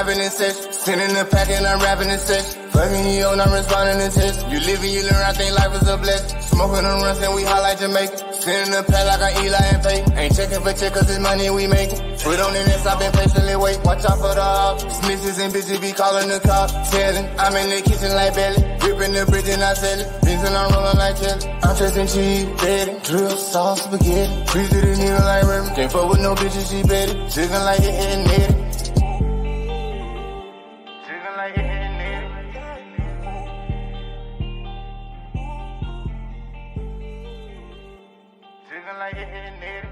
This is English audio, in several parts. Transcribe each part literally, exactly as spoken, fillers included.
rapping in session. Sending the pack and I'm rapping in session. Fucking you and I'm responding to tests. You live and you learn, I think life is a blessing. Smoking on runs and we hot like Jamaica. Sending the pack like I'm Eli and Pay. Ain't checking for check cause it's money we making. Put on the nest, I've been patiently wait. Watch out for the hops. Snitches and bitches be calling the cops. Telling, I'm in the kitchen like Belly. Ripping the bridge and I sell it. Beans and I'm rolling like jelly. I'm trusting cheese, betty. Drill, sauce, spaghetti. Freeze to the needle like Remy. Can't fuck with no bitches, she betty. Chicken like it hitting it. Chicken like it hitting it. Chicken like it hitting it.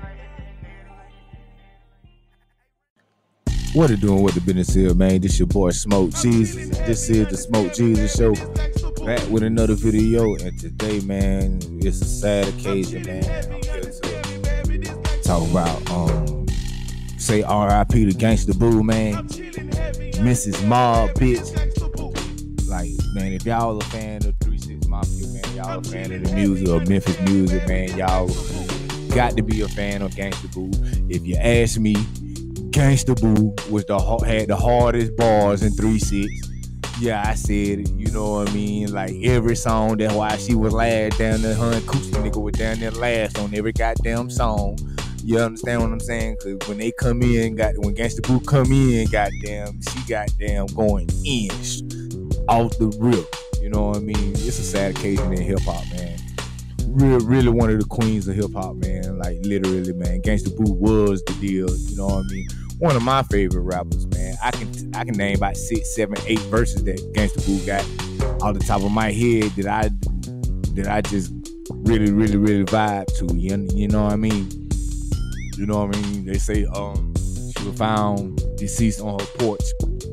What it doing with the business here, man? This your boy Smoke Jesus. This is the Smoke Jesus Show. Back with another video, and today, man, it's a sad occasion, man. I'm here to talk about, um, say R I P to Gangsta Boo, man. Missus Mob, bitch. Like, man, if y'all a fan of three six Mafia, man, y'all a fan of the music or Memphis music, man, y'all got to be a fan of Gangsta Boo. If you ask me, Gangsta Boo was the had the hardest bars in three six. Yeah, I said it, you know what I mean? Like every song, that's why she was last down there. Her and Coochie nigga was down there last on every goddamn song. You understand what I'm saying? Cause when they come in, got when Gangsta Boo come in, goddamn, she goddamn going in off the rip. You know what I mean? It's a sad occasion in hip hop, man. Really, really one of the queens of hip hop, man. Like literally, man. Gangsta Boo was the deal. You know what I mean? One of my favorite rappers, man. I can I can name about six, seven, eight verses that Gangsta Boo got off the top of my head that I that I just really, really, really vibe to. You, you know what I mean? You know what I mean? They say um she was found deceased on her porch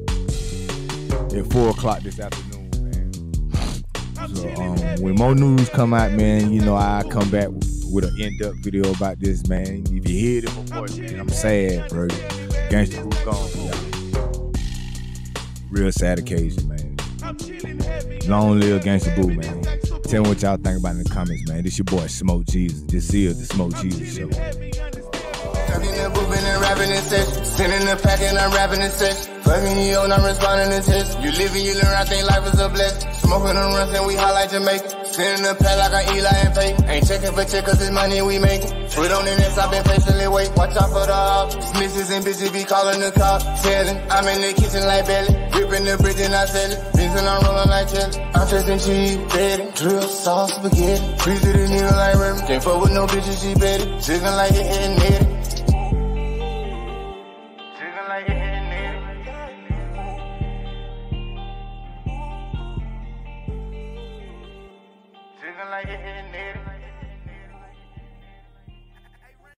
at four o'clock this afternoon. So um, when more news come out, man, you know I come back with an in-depth video about this, man. If you hear it in my voice, man, I'm sad, bro. Gangsta Boo gone, y'all. Real sad occasion, man. Long live Gangsta Boo, man. Tell me what y'all think about in the comments, man. This your boy Smoke Jesus. This is the Smoke Jesus Show. Talking and moving and rapping in session. Sending the pack and I'm rapping in session. Fucking you and I'm responding to tests. You live and you learn, I think life is a blessing. Smoking on runs and we hot like Jamaica. Sending the pack like I'm Eli and Pay. Ain't checking for check cause it's money we making. Put on the nest, I've been patiently wait. Watch out for the hops. Snitches and bitches be calling the cops. Telling, I'm in the kitchen like Belly. Ripping the bridge and I sell it. Beans and I'm rolling like jelly. I'm trusting cheese, betty. Drill, sauce, spaghetti. Freeze to the needle like Remy. Can't fuck with no bitches, she betty. Chicken like it hitting it. Chicken like it hitting it. Chicken like it hitting it.